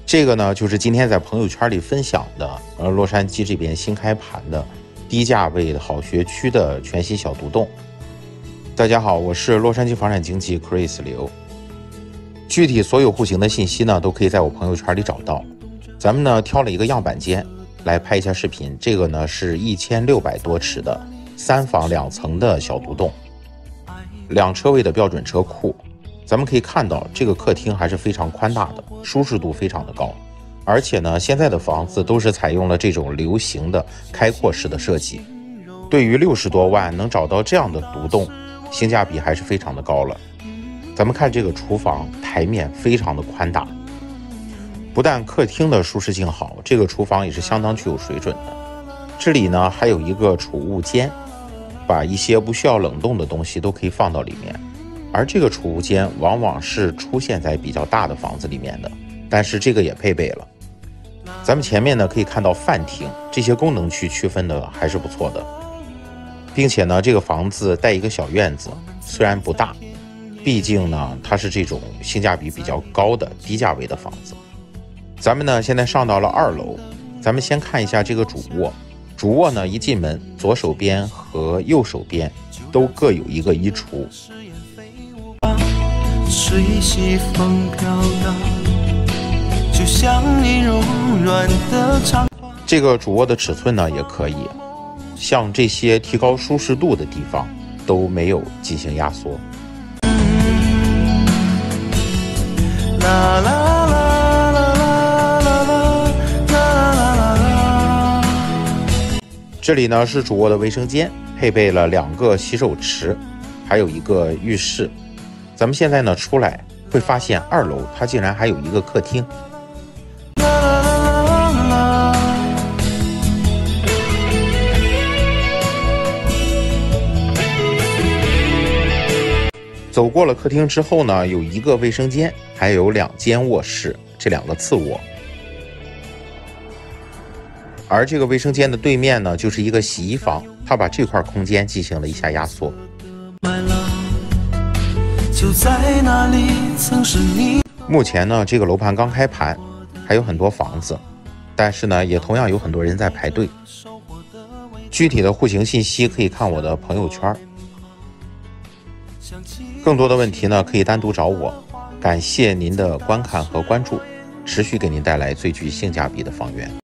这个呢，就是今天在朋友圈里分享的，洛杉矶这边新开盘的低价位的好学区的全新小独栋。大家好，我是洛杉矶房产经纪 Chris 刘。具体所有户型的信息呢，都可以在我朋友圈里找到。咱们呢挑了一个样板间来拍一下视频，这个呢是1600多尺的3房2层的小独栋，2车位的标准车库。咱们可以看到这个客厅还是非常宽大的，舒适度非常的高，而且呢现在的房子都是采用了这种流行的开阔式的设计，对于60多万能找到这样的独栋，性价比还是非常的高了。咱们看这个厨房台面非常的宽大，不但客厅的舒适性好，这个厨房也是相当具有水准的。这里呢还有一个储物间，把一些不需要冷冻的东西都可以放到里面。而这个储物间往往是出现在比较大的房子里面的，但是这个也配备了。咱们前面呢可以看到饭厅，这些功能区区分的还是不错的，并且呢这个房子带一个小院子，虽然不大，毕竟呢它是这种性价比比较高的低价位的房子。咱们呢现在上到了2楼，咱们先看一下这个主卧。主卧呢一进门，左手边和右手边都各有一个衣橱。 随西风飘荡，就像你柔软的长发。 这个主卧的尺寸呢也可以，像这些提高舒适度的地方都没有进行压缩。这里呢是主卧的卫生间，配备了2个洗手池，还有一个浴室。咱们现在呢出来会发现2楼它竟然还有一个客厅。走过了客厅之后呢，有一个卫生间，还有2间卧室，这2个次卧。而这个卫生间的对面呢，就是一个洗衣房，它把这块空间进行了一下压缩。就在那里曾是你。目前呢，这个楼盘刚开盘，还有很多房子，但是呢，也同样有很多人在排队。具体的户型信息可以看我的朋友圈。更多的问题呢，可以单独找我。感谢您的观看和关注，持续给您带来最具性价比的房源。